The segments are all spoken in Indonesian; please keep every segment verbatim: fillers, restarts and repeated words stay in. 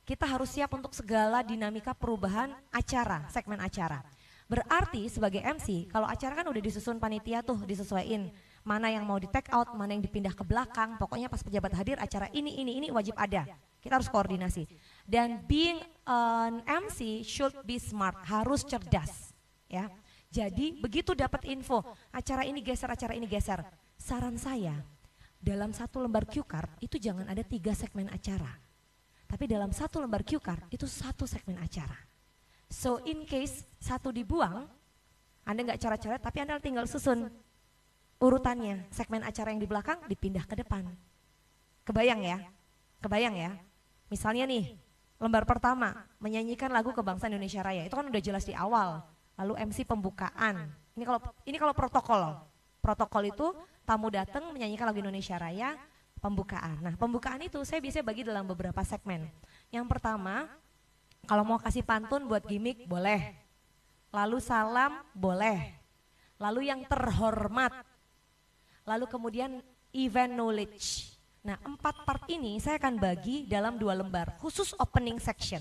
kita harus siap untuk segala dinamika perubahan acara, segmen acara. Berarti sebagai M C, kalau acara kan udah disusun panitia tuh, disesuaiin mana yang mau di take out, mana yang dipindah ke belakang, pokoknya pas pejabat hadir acara ini, ini, ini wajib ada. Kita harus koordinasi. Dan being an M C should be smart, harus cerdas. Ya. Jadi begitu dapat info, acara ini geser, acara ini geser. Saran saya, dalam satu lembar cue card itu jangan ada tiga segmen acara. Tapi dalam satu lembar cue card itu satu segmen acara. So in case satu dibuang, Anda nggak coret-coret tapi Anda tinggal susun urutannya. Segmen acara yang di belakang dipindah ke depan. Kebayang ya? Kebayang ya? Misalnya nih, lembar pertama menyanyikan lagu Kebangsaan Indonesia Raya. Itu kan udah jelas di awal. Lalu M C pembukaan. Ini kalau ini kalau protokol. Protokol itu tamu datang menyanyikan lagu Indonesia Raya. Pembukaan. Nah, pembukaan itu saya bisa bagi dalam beberapa segmen. Yang pertama, kalau mau kasih pantun buat gimmick boleh. Lalu salam boleh. Lalu yang terhormat. Lalu kemudian event knowledge. Nah, empat part ini saya akan bagi dalam dua lembar, khusus opening section.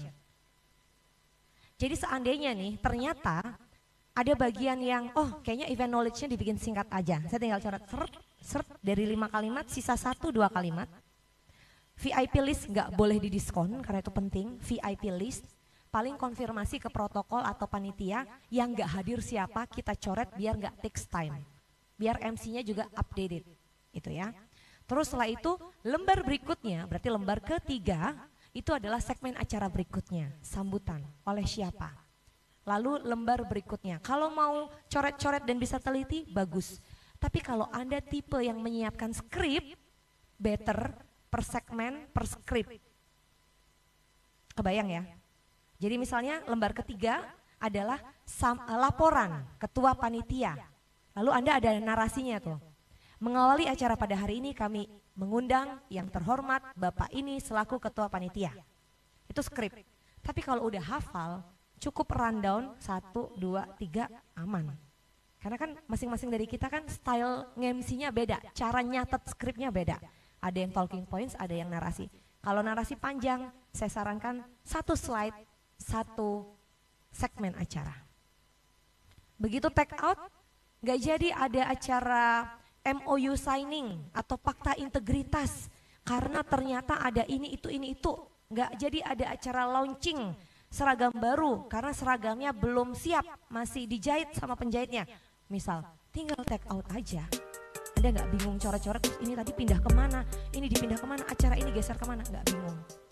Jadi seandainya nih, ternyata ada bagian yang, oh kayaknya event knowledge-nya dibikin singkat aja. Saya tinggal coret seret, seret dari lima kalimat, sisa satu dua kalimat. V I P list nggak boleh didiskon karena itu penting. V I P list paling konfirmasi ke protokol atau panitia yang nggak hadir siapa kita coret biar nggak takes time, biar M C-nya juga updated, itu ya. Terus setelah itu lembar berikutnya, berarti lembar ketiga itu adalah segmen acara berikutnya, sambutan oleh siapa. Lalu lembar berikutnya, kalau mau coret-coret dan bisa teliti, bagus. Tapi kalau Anda tipe yang menyiapkan skrip, better per segmen, per skrip. Kebayang ya? Jadi misalnya lembar ketiga adalah sam, laporan ketua panitia. Lalu Anda ada narasinya tuh. Mengawali acara pada hari ini kami mengundang yang terhormat Bapak ini selaku ketua panitia. Itu skrip. Tapi kalau udah hafal, cukup rundown satu, dua, tiga, aman. Karena kan masing-masing dari kita kan style nge-M C-nya beda, cara nyatet skripnya beda. Ada yang talking points, ada yang narasi. Kalau narasi panjang, saya sarankan satu slide, satu segmen acara. Begitu take out, gak jadi ada acara M O U signing atau fakta integritas. Karena ternyata ada ini, itu, ini, itu. Gak jadi ada acara launching seragam baru karena seragamnya belum siap, masih dijahit sama penjahitnya. Misal, tinggal take out aja. Anda nggak bingung coret-coret, ini tadi pindah kemana, ini dipindah kemana, acara ini geser kemana, nggak bingung.